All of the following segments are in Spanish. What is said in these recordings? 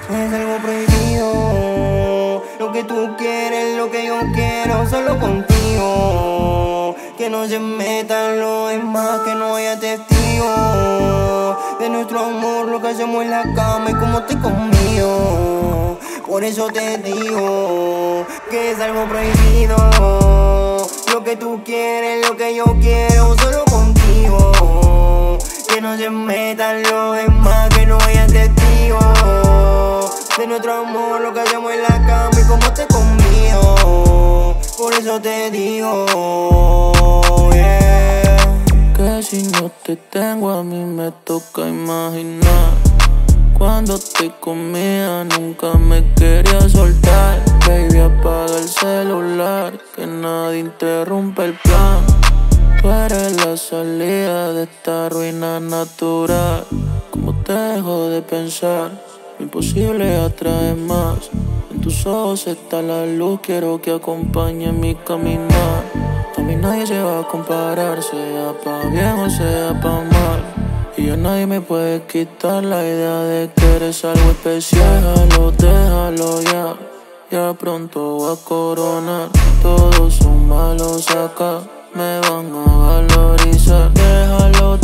Es algo prohibido. Lo que tú quieres, lo que yo quiero, solo contigo. Que no se metan los demás, que no haya testigos de nuestro amor, lo que hacemos en la cama y cómo te conmigo. Por eso te digo que es algo prohibido. Lo que tú quieres, lo que yo quiero, solo contigo. Que no se metan los demás, que no haya testigos de nuestro amor, lo que hacemos en la cama y cómo te conmigo. Por eso te digo, yeah. Que si no te tengo a mí me toca imaginar. Cuando te comía nunca me quería soltar. Baby, apaga el celular, que nadie interrumpe el plan. Tú eres la salida de esta ruina natural. Como te dejo de pensar, lo imposible atrae más. En tus ojos está la luz, quiero que acompañe mi caminar. A mí nadie se va a comparar, sea pa' bien o sea pa' mal. Y a nadie me puede quitar la idea de que eres algo especial. Déjalo ya, ya pronto va a coronar. Todos son malos acá, me van a valorizar. Déjalo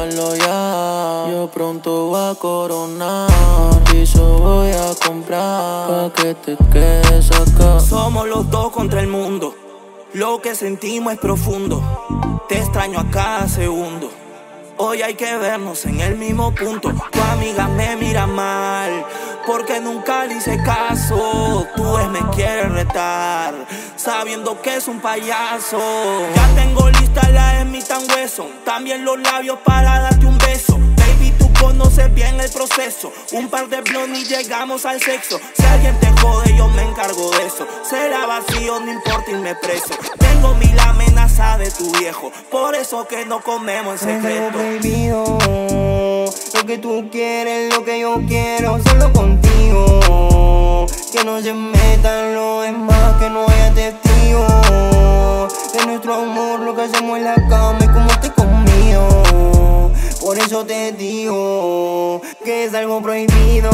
ya, yo pronto va a coronar. Piso voy a comprar, pa' que te quedes acá. Somos los dos contra el mundo, lo que sentimos es profundo. Te extraño a cada segundo. Hoy hay que vernos en el mismo punto. Tu amiga me mira mal porque nunca le hice caso. Tu vez me quiere retar sabiendo que es un payaso. Ya tengo lista la Smith & Wesson, también los labios para darte un beso. Baby, tú conoces bien el proceso. Un par de blondes y llegamos al sexo. Si alguien te jode yo me encargo de eso. Será vacío, no importa irme preso. Tengo 1000 amenazas de tu viejo, por eso que no comemos en secreto. Es algo prohibido. Lo que tú quieres, lo que yo quiero, solo contigo. Que no se metan los demás, que no haya testigos de nuestro amor, lo que hacemos en la cama y cómo te conmigo. Por eso te digo que es algo prohibido.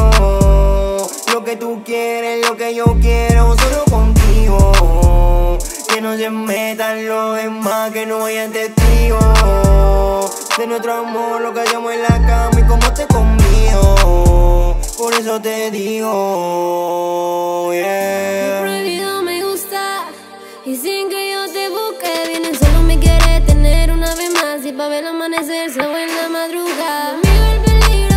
Lo que tú quieres, lo que yo quiero, solo contigo. Que no se metan los demás, que no hayan testigos de nuestro amor, lo que hacemos en la cama y cómo te conmigo. Por eso te digo, yeah. Lo prohibido me gusta, y sin que yo te busque, vienen solo me quiere tener una vez más. Y pa' ver el amanecer se va en la madrugada. Conmigo el peligro,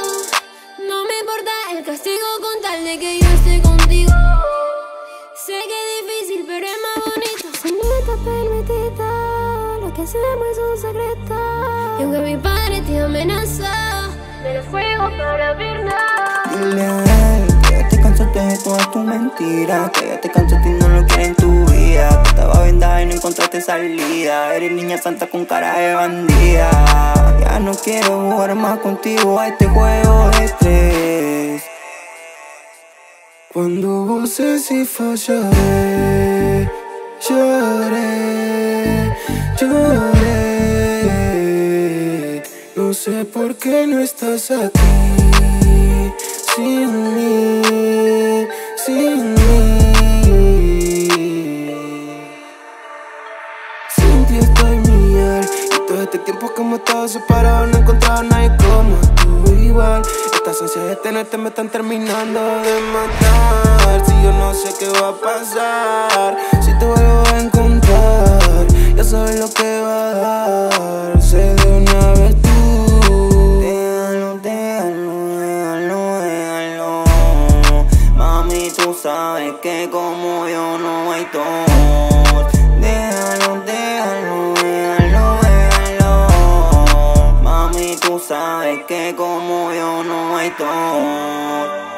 no me importa el castigo con tal de que yo esté contigo. Sé que es difícil, pero es más bonito. Señorita permitida, lo que hacemos es un secreto. Y aunque mi padre te amenaza, me lo fuego para verdad. Dile a él que ya te cansaste de todas tus mentiras, que ya te cansaste y no lo quieres en tu vida. Que estaba vendada y no encontraste salida. Eres niña santa con cara de bandida. Ya no quiero jugar más contigo a este juego de estrés. Cuando voces y fallaré, lloré, lloré. No sé por qué no estás aquí, sin mí, sin mí. Sin ti estoy mal, y todo este tiempo que hemos estado separados no he encontrado a nadie como tú igual. Estas ansias de tenerte me están terminando de matar. Si yo no sé qué va a pasar, si te vuelvo a encontrar, ya sabes lo que va a dar. Sé de una vez tú. Déjalo. Mami, tú sabes que como yo no hay dos. Déjalo. Mami, tú sabes que como yo no hay dos.